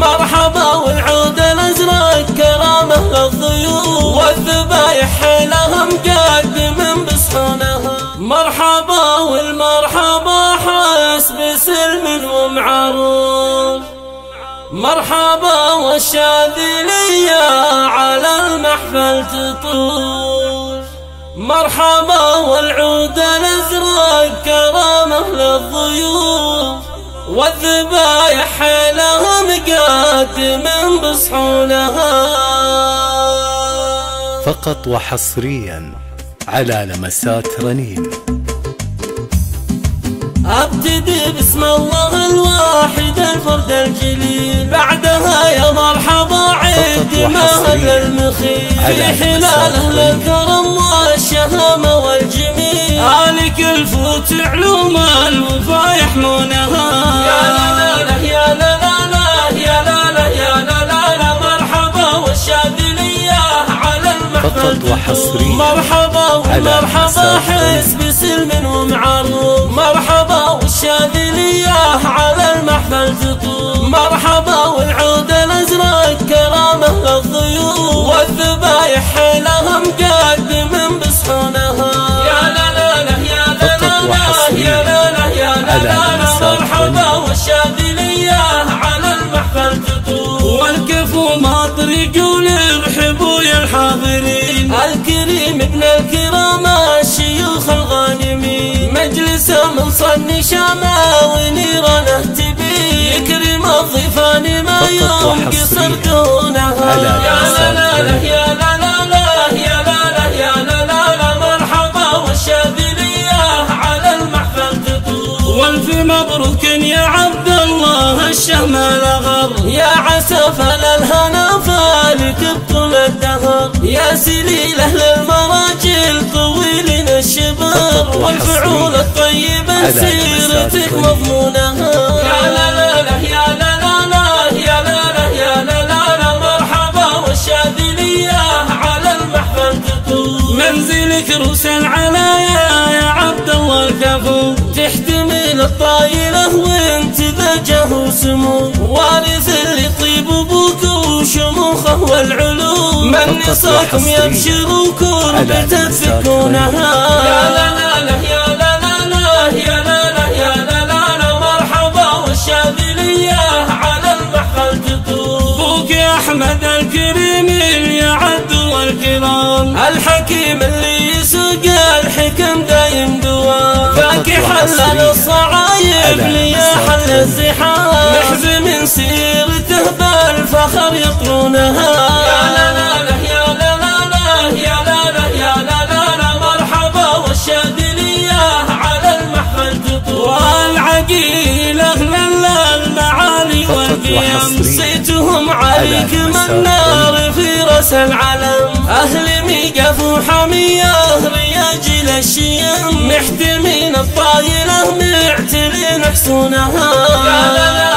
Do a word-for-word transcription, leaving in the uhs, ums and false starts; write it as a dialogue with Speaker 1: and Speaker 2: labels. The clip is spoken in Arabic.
Speaker 1: مرحبا والعود الازرق كرامه للضيوف، والذبايح حيلها مقدم بصحونها. مرحبا والمرحبا حس بسلم ومعروف، مرحبا والشاذلية على المحفل تطوف. مرحبا والعود الازرق كرامه للضيوف، والذبايح حيلها مقدم بصحونها.
Speaker 2: فقط وحصريا على لمسات رنين.
Speaker 1: ابتدي بسم الله الواحد الفرد الجليل، بعدها يا مرحبا عيد مهل المخيل، في حلاله الكرم والشهامه والجميل، آلك الفوت علوم الوفا يحمونها. يا لا لا يا لا لا يا لا لا يا لا لا مرحبا والشاذلية على المحفل تطوف. مرحبا ومرحبا حس بسلم ومعروف، مرحبا والشاذلية على المحفل تطوف. مرحبا والعود الازرق كرامه للضيوف، والذبايح حيلها مقدم بصحونها. يا لا لا لا يا لا لا يا لا لا يا لا لا مرحبا والشاذلية على المحفل تطوف. والكفو مطرق وليرحبوا يا الحاضرين، الكريم ابن الكرام الشيوخ الغانمين، مجلسه من صن شامه ونيرانه تبين، يكرم الضيفان ما ينقصر دونها. يا لا لا لا يا لا لا لا يا لا لا يا لا لا لا مرحبا والشاذلية على المحفل تطوف. والف مبروك يا عبد الله الشمال غر، يا عسى فللهنا فالك بطول الدهر، يا سليله للمراجل طويل الشبر، والفعول الطيبة سيرتك مضمونها. يا لا لا لا يا لا لا لا يا لا لا يا لا لا لا مرحبا والشاذلية على المحفل تطوف. منزلك روس العلايا يا عبد الله الكفو، تحتمل الطايلة وانت ذا جه سمو، وارث اللي طيب ابوك وشموخه والعلوم، من نصاكم يبشروا كربة تفكونها. يا لا لا لا يا لا لا لا يا لا لا يا لا لا لا مرحبا والشاذلية على المحفل تطوف. ابوك يا احمد الكريم اللي يعد والكرام، الحكيم اللي يسوق الحكم دايم دوام، ذاك حلل الصعايب لي حل الزحام، محزم سيرته بالفخر يطرونها. يا لا لا لا يا لا لا لا يا لا لا يا لا لا لا مرحبا والشاذلية على المحفل تطوف. والعقيل اهل المعالي والقيم، صيتهم عليك من نار في راس العلم، اهل ميقف وحميه رياجل الشيم، محتمين الطايله معتلين حصونها.